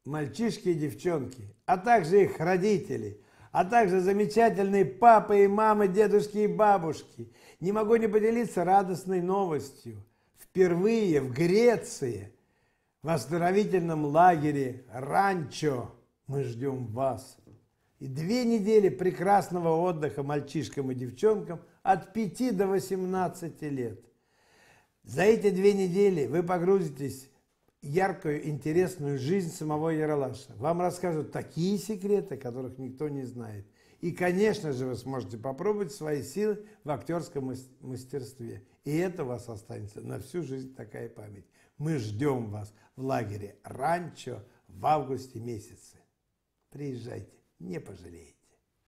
мальчишки и девчонки, а также их родители, а также замечательные папы и мамы, дедушки и бабушки, не могу не поделиться радостной новостью. Впервые в Греции, в оздоровительном лагере «Ранчо» мы ждем вас. И 2 недели прекрасного отдыха мальчишкам и девчонкам от 5 до 18 лет. За эти 2 недели вы погрузитесь в яркую, интересную жизнь самого Ералаша. Вам расскажут такие секреты, которых никто не знает. И, конечно же, вы сможете попробовать свои силы в актерском мастерстве. И это у вас останется на всю жизнь такая память. Мы ждем вас в лагере «Ранчо» в августе месяце. Приезжайте, не пожалеете.